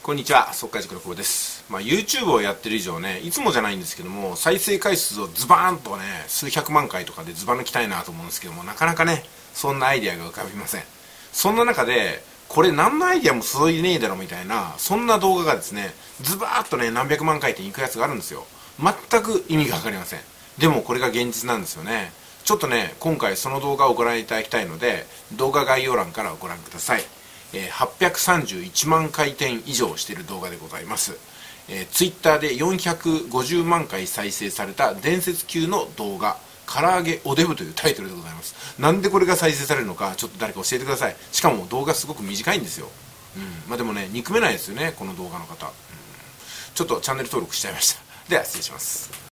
こんにちは、速稼塾の久保です。YouTube をやってる以上ね、いつもじゃないんですけども、再生回数をズバーンとね、数百万回とかでズバ抜きたいなと思うんですけども、なかなかね、そんなアイデアが浮かびません。そんな中で、これ何のアイデアも注いでねえだろみたいな、そんな動画がですね、ズバーッとね、何百万回転いくやつがあるんですよ。全く意味がわかりません。でもこれが現実なんですよね。ちょっとね、今回その動画をご覧いただきたいので、動画概要欄からご覧ください。831万回転以上している動画でございます。Twitter で450万回再生された伝説級の動画、唐揚げおデブというタイトルでございます。なんでこれが再生されるのか、ちょっと誰か教えてください。しかも動画すごく短いんですよ。でもね、憎めないですよね、この動画の方。ちょっとチャンネル登録しちゃいました。では、失礼します。